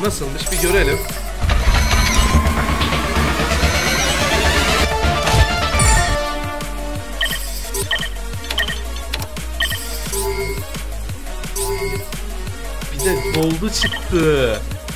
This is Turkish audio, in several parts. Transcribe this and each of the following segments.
Nasılmış bir görelim. Bir de goldu çıktı.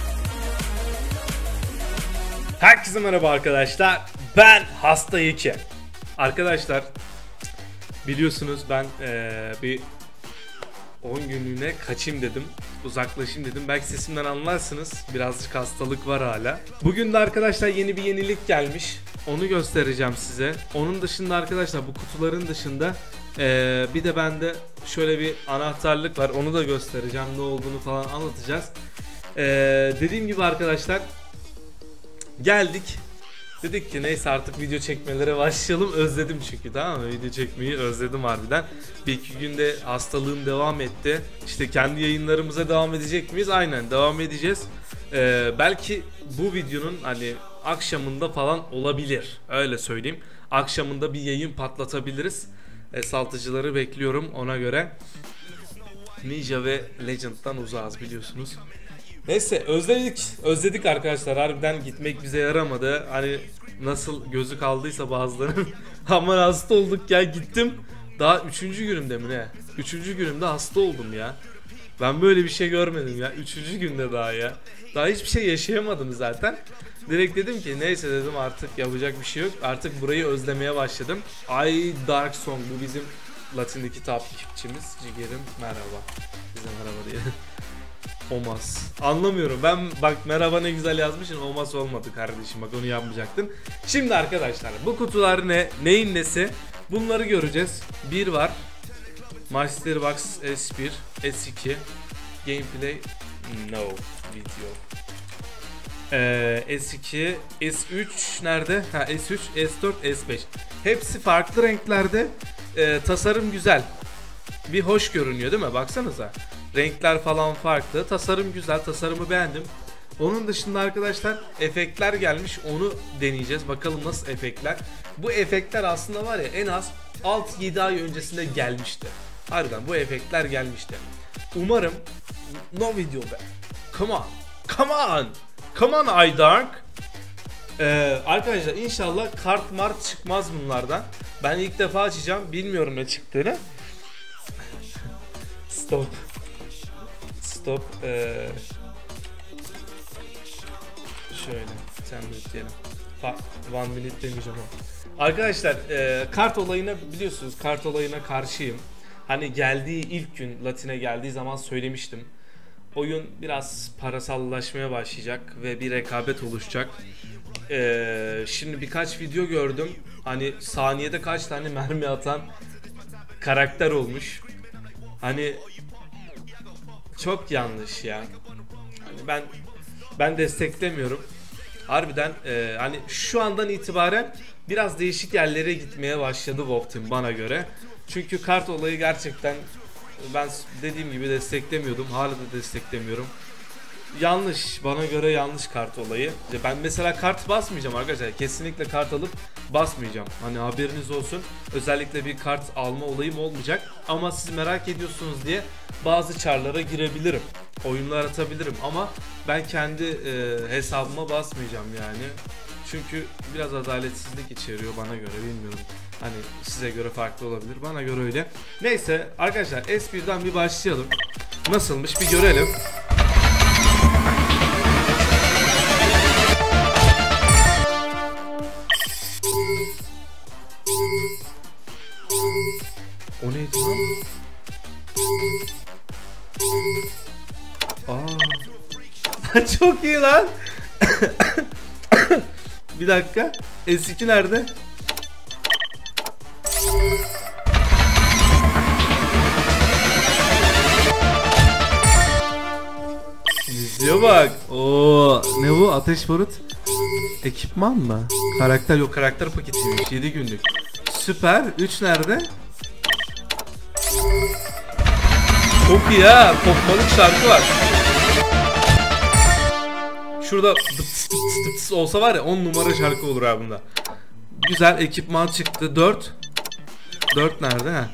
Herkese merhaba arkadaşlar. Ben Hasta 2. Arkadaşlar biliyorsunuz ben bir 10 günlüğüne kaçayım dedim. Uzaklaşayım dedim. Belki sesimden anlarsınız. Birazcık hastalık var hala. Bugün de arkadaşlar yeni bir yenilik gelmiş. Onu göstereceğim size. Onun dışında arkadaşlar bu kutuların dışında bir de bende şöyle bir anahtarlık var. Onu da göstereceğim. Ne olduğunu falan anlatacağız. Dediğim gibi arkadaşlar geldik. Dedik ki neyse artık video çekmelere başlayalım. Özledim çünkü, tamam mı? Video çekmeyi özledim harbiden. Bir iki günde hastalığım devam etti. İşte kendi yayınlarımıza devam edecek miyiz? Aynen devam edeceğiz. Belki bu videonun hani akşamında falan olabilir. Öyle söyleyeyim. Akşamında bir yayın patlatabiliriz. Saltıcıları bekliyorum ona göre. Ninja ve Legend'dan uzağız biliyorsunuz. Neyse özledik arkadaşlar, harbiden gitmek bize yaramadı. Hani nasıl gözü kaldıysa bazılarının. Ama hasta olduk ya, gittim. Daha 3. günümde mi ne? 3. günümde hasta oldum ya. Ben böyle bir şey görmedim ya. 3. günde daha ya. Daha hiçbir şey yaşayamadım zaten. Direkt dedim ki neyse dedim, artık yapacak bir şey yok. Artık burayı özlemeye başladım. Ay Dark Song, bu bizim Latin'deki takipçimiz. Cigerim merhaba. Bize merhaba diye. Olmaz. Anlamıyorum. Ben bak merhaba ne güzel yazmışsın. Olmaz olmadı kardeşim. Bak onu yapmayacaktın. Şimdi arkadaşlar bu kutular ne? Neyin nesi? Bunları göreceğiz. Bir var. Master Box S1, S2. Gameplay no video. S2, S3 nerede? Ha S3, S4, S5. Hepsi farklı renklerde. Tasarım güzel. Bir hoş görünüyor değil mi? Baksanıza. Renkler falan farklı. Tasarım güzel. Tasarımı beğendim. Onun dışında arkadaşlar efektler gelmiş. Onu deneyeceğiz. Bakalım nasıl efektler. Bu efektler aslında var ya en az 6-7 ay öncesinde gelmişti. Harbiden bu efektler gelmişti. Umarım no video be. Come on. Come on. Come on iDark. Arkadaşlar inşallah kart mart çıkmaz bunlardan. Ben ilk defa açacağım. Bilmiyorum ne çıktığını. Stop. Şöyle sen de diyelim. 1 minute demeyeceğim ama. Arkadaşlar kart olayına biliyorsunuz, kart olayına karşıyım. Hani geldiği ilk gün Latin'e geldiği zaman söylemiştim. Oyun biraz parasallaşmaya başlayacak ve bir rekabet oluşacak. Şimdi birkaç video gördüm. Hani saniyede kaç tane mermi atan karakter olmuş. Hani çok yanlış ya. Hani ben desteklemiyorum. Harbiden hani şu andan itibaren biraz değişik yerlere gitmeye başladı WoW Team bana göre. Çünkü kart olayı gerçekten ben dediğim gibi desteklemiyordum. Hala da desteklemiyorum. Yanlış. Bana göre yanlış kart olayı. Ben mesela kart basmayacağım arkadaşlar. Kesinlikle kart alıp basmayacağım. Hani haberiniz olsun. Özellikle bir kart alma olayım olmayacak. Ama siz merak ediyorsunuz diye bazı çarlara girebilirim. Oyunlar atabilirim ama ben kendi hesabıma basmayacağım yani. Çünkü biraz adaletsizlik içeriyor bana göre, bilmiyorum. Hani size göre farklı olabilir. Bana göre öyle. Neyse arkadaşlar S1'den bir başlayalım. Nasılmış bir görelim. O neydi lan? Aa. Çok iyi lan. Bir dakika. S2 nerede? Yüzüyor bak. Oo, ne bu? Ateş barut. Ekipman mı? Karakter yok. Karakter paketiymiş. 7 günlük. Süper. 3 nerede? Çok iyi ha. Kopmalık şarkı var. Şurada dıps dıps dıps olsa var ya 10 numara şarkı olur ha bunda. Güzel ekipman çıktı. 4. 4 nerede ha?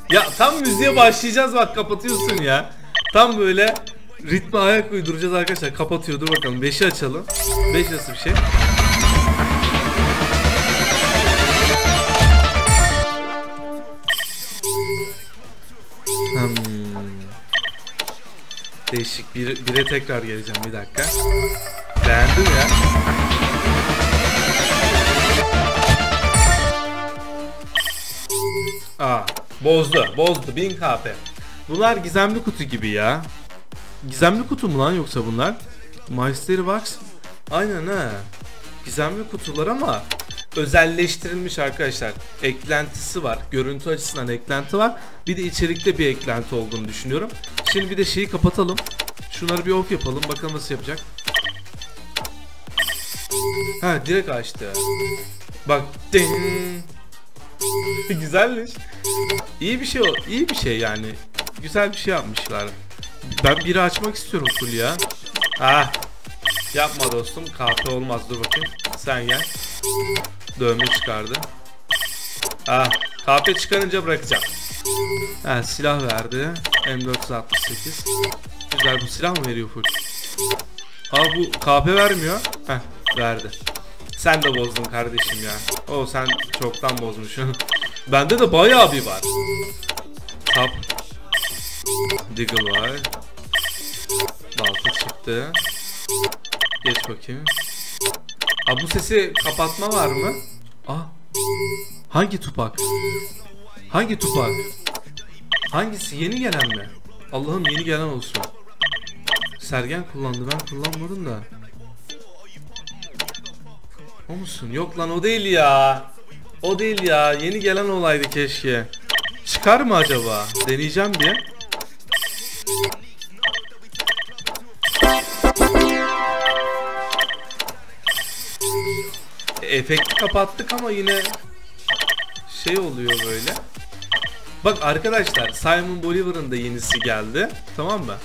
Ya tam müziğe başlayacağız bak kapatıyorsun ya. Tam böyle ritme ayak uyduracağız arkadaşlar. Kapatıyor, dur bakalım. 5'i açalım. 5 nasıl bir şey? Değişik. Bire tekrar geleceğim, bir dakika. Beğendim ya. Bozdu 1000 KP. Bunlar gizemli kutu gibi ya. Gizemli kutu mu lan yoksa bunlar? Mystery Box. Aynen ha. Gizemli kutular ama özelleştirilmiş arkadaşlar. Eklentisi var. Görüntü açısından eklenti var. Bir de içerikte bir eklenti olduğunu düşünüyorum. Şimdi bir de şeyi kapatalım. Şunları bir off yapalım. Bakalım nasıl yapacak. Ha, direkt açtı. Bak. Ding. Güzelmiş. İyi bir şey o. İyi bir şey yani. Güzel bir şey yapmışlar. Ben biri açmak istiyorum full ya. Ah. Yapma dostum. KP olmaz. Dur bakayım. Sen gel. Dövme çıkardı. Ah. KP çıkarınca bırakacağım. Ha, silah verdi. M468. Güzel, bu silah mı veriyor full? Aa, bu KP vermiyor. Heh, verdi. Sen de bozdun kardeşim ya. O sen çoktan bozmuşsun. Bende de bayağı bir var. Tap. Diggle var. Balta çıktı. Geç bakayım. Aa, bu sesi kapatma var mı? Aa. Hangi Tupak? Hangi Tupak? Hangisi? Yeni gelen mi? Allah'ım yeni gelen olsun. Sergen kullandı, ben kullanmadım da. O musun? Yok lan, o değil ya. O değil ya. Yeni gelen olaydı keşke. Çıkar mı acaba? Deneyeceğim bir. Efekti kapattık ama yine şey oluyor böyle. Bak arkadaşlar, Simon Bolivar'ın da yenisi geldi. Tamam mı?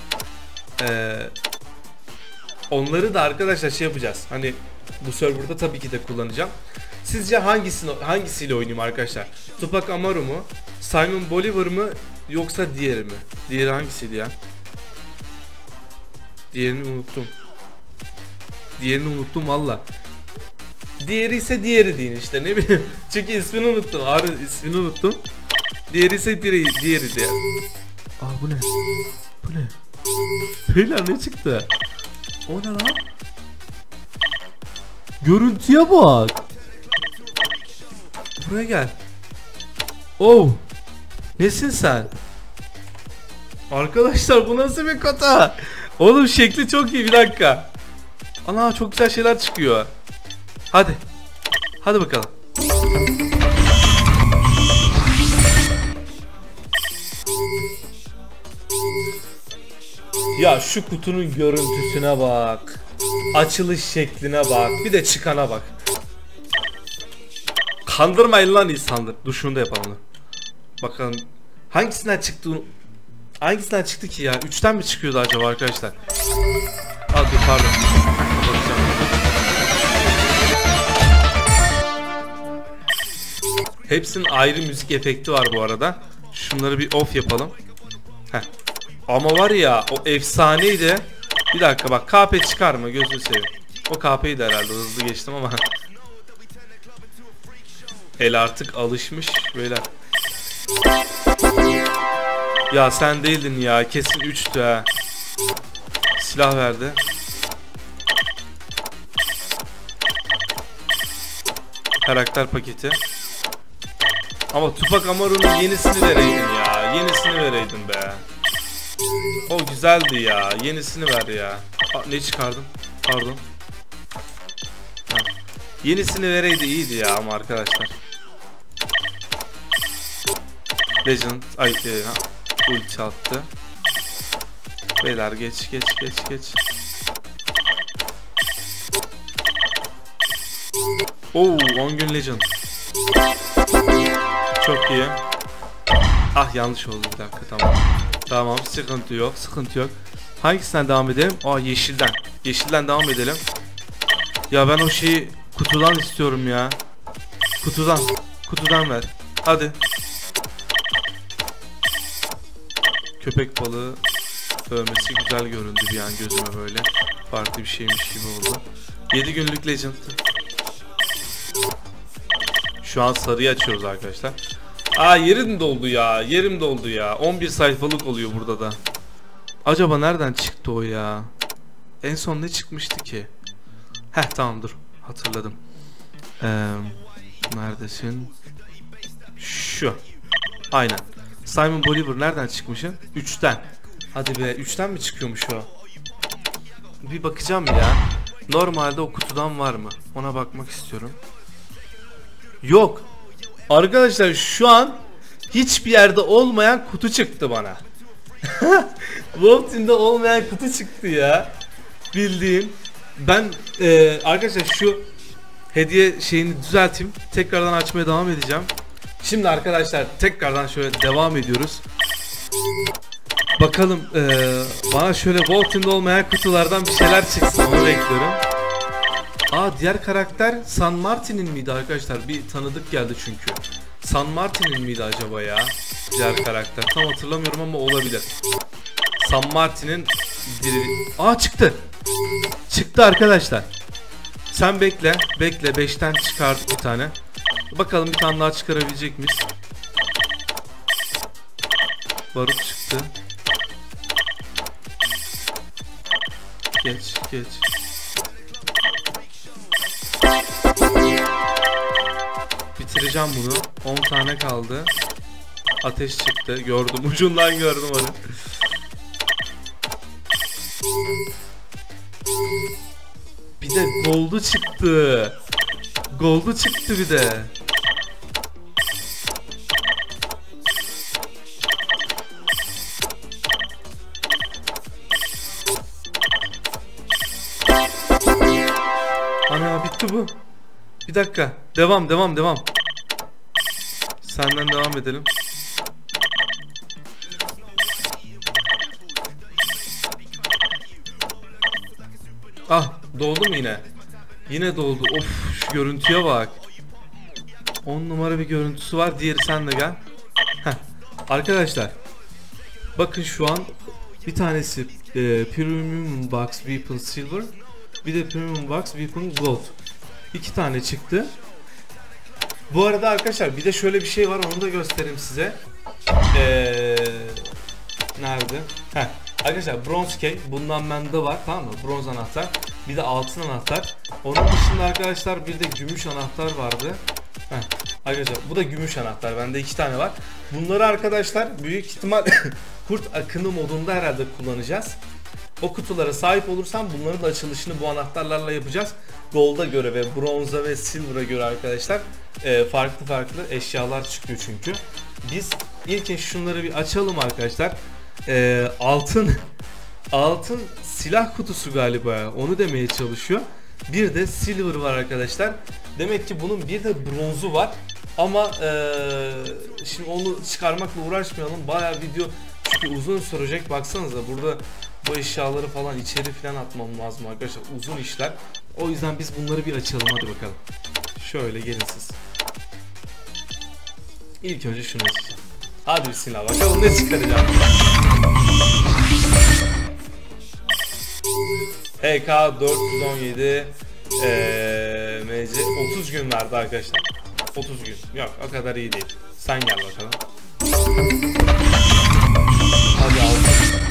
Onları da arkadaşlar şey yapacağız. Hani bu serverda tabii ki de kullanacağım. Sizce hangisiyle oynayayım arkadaşlar? Tupac Amaru mu? Simon Bolivar mı? Yoksa diğeri mi? Diğeri hangisiydi ya? Diğerini unuttum. Diğerini unuttum valla. Diğeri ise diğeri deyin işte, ne bileyim. Çünkü ismini unuttum. Abi ismini unuttum. Diğeri ise diğeri diye. Aa, bu ne? Bu ne? Beyler ne çıktı? O ne lan? Görüntüye bak. Buraya gel. Oh. Nesin sen? Arkadaşlar bu nasıl bir kota? Oğlum şekli çok iyi, bir dakika. Ana, çok güzel şeyler çıkıyor. Hadi. Hadi bakalım. Ya şu kutunun görüntüsüne bak. Açılış şekline bak. Bir de çıkana bak. Kandırmayın lan insandır. Dur şunu da yapalım. Bakalım hangisinden çıktı? Hangisinden çıktı ki ya? 3'ten mi çıkıyordu acaba arkadaşlar? Aa, dur pardon. Kapatacağım. Hepsinin ayrı müzik efekti var bu arada. Şunları bir off yapalım. Heh. Ama var ya, o efsaneydi. Bir dakika bak, KP çıkar mı? Gözünü seveyim. O KP'yi de herhalde hızlı geçtim ama. El artık alışmış beyler. Ya sen değildin ya, kesin 3'tü ha. Silah verdi. Karakter paketi. Ama Tupac Amaru'nun yenisini vereydin ya. Yenisini vereydin be. O güzeldi ya. Yenisini ver ya. Aa, ne çıkardım? Pardon. Ha. Yenisini vereydi iyiydi ya ama arkadaşlar. Legend. Ay ulti attı. Beyler geç. Oo, 10 gün Legend. Çok iyi. Ah, yanlış oldu, bir dakika, tamam. Tamam, sıkıntı yok. Hangisinden devam edelim? Aa, yeşilden. Yeşilden devam edelim. Ya ben o şeyi kutudan istiyorum ya. Kutudan ver. Hadi. Köpek balığı dövmesi güzel göründü bir an gözüme böyle. Farklı bir şeymiş gibi oldu. 7 günlük Legend. Şu an sarıyı açıyoruz arkadaşlar. Aa yerim doldu ya. Yerim doldu ya. 11 sayfalık oluyor burada da. Acaba nereden çıktı o ya? En son ne çıkmıştı ki? Heh tamam dur. Hatırladım. Neredesin? Şu. Aynen. Simon Bolivar nereden çıkmışsın? 3'ten. Hadi be 3'ten mi çıkıyormuş o? Bir bakacağım ya. Normalde o kutudan var mı? Ona bakmak istiyorum. Yok. Arkadaşlar şu an hiçbir yerde olmayan kutu çıktı bana. Wolf Team'de olmayan kutu çıktı ya. Bildiğin. Ben arkadaşlar şu hediye şeyini düzelteyim. Tekrardan açmaya devam edeceğim. Şimdi arkadaşlar tekrardan şöyle devam ediyoruz. Bakalım bana şöyle Wolf Team'de olmayan kutulardan bir şeyler çıksın. Onu bekliyorum. Aa diğer karakter San Martin'in miydi arkadaşlar? Bir tanıdık geldi çünkü. San Martin'in miydi acaba ya? Diğer karakter. Tam hatırlamıyorum ama olabilir. San Martin'in biri... Aa çıktı. Çıktı arkadaşlar. Sen bekle. Bekle. 5'ten çıkardık bir tane. Bakalım bir tane daha çıkarabilecek miyiz? Barut çıktı. Geç. Geç. Bitireceğim bunu. 10 tane kaldı. Ateş çıktı. Gördüm. Ucundan gördüm onu. Bir de gold'u çıktı. Gold'u çıktı bir de. Ana bitti bu. Bir dakika. Devam. Senden devam edelim. Ah doldu mu yine? Yine doldu. Of şu görüntüye bak. 10 numara bir görüntüsü var. Diğeri sen de gel. Heh. Arkadaşlar. Bakın şu an bir tanesi Premium Box Weapon Silver. Bir de Premium Box Weapon Gold. 2 tane çıktı. Bu arada arkadaşlar bir de şöyle bir şey var, onu da göstereyim size. Nerede? Heh. Arkadaşlar bronze key bundan bende var, tamam mı? Bronz anahtar, bir de altın anahtar. Onun dışında arkadaşlar bir de gümüş anahtar vardı. Heh. Arkadaşlar bu da gümüş anahtar, bende 2 tane var. Bunları arkadaşlar büyük ihtimal kurt akını modunda herhalde kullanacağız. O kutulara sahip olursam bunların da açılışını bu anahtarlarla yapacağız. Gold'a göre ve bronza ve silver'a göre arkadaşlar farklı eşyalar çıkıyor çünkü. Biz ilk şunları bir açalım arkadaşlar. Altın silah kutusu galiba, onu demeye çalışıyor. Bir de silver var arkadaşlar. Demek ki bunun bir de bronzu var. Ama şimdi onu çıkarmakla uğraşmayalım. Bayağı video çünkü uzun sürecek. Baksanıza burada bu eşyaları falan içeri falan atmam lazım arkadaşlar. Uzun işler. O yüzden biz bunları bir açalım, hadi bakalım. Şöyle gelin siz. İlk önce şunu açacağım. Hadi bismillah bakalım ne çıkaracağım. HK 417 MC 30 gün verdi arkadaşlar. 30 gün. Yok o kadar iyi değil. Sen gel bakalım. Hadi altın.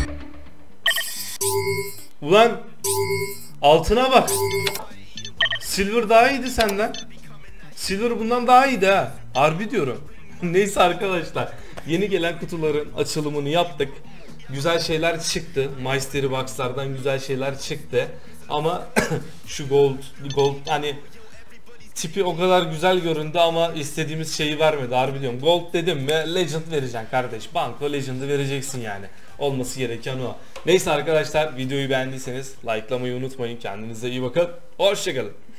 Ulan altına bak. Silver daha iyiydi senden. Silver bundan daha iyiydi ha. Harbi diyorum. Neyse arkadaşlar. Yeni gelen kutuların açılımını yaptık. Güzel şeyler çıktı. Mystery Box'lardan güzel şeyler çıktı. Ama şu gold hani tipi o kadar güzel göründü ama istediğimiz şeyi vermedi. Harbi diyorum. Gold dedim mi Legend vereceksin kardeş. Banko Legend'ı vereceksin yani. Olması gereken o. Neyse arkadaşlar videoyu beğendiyseniz likelamayı unutmayın. Kendinize iyi bakın. Hoşçakalın.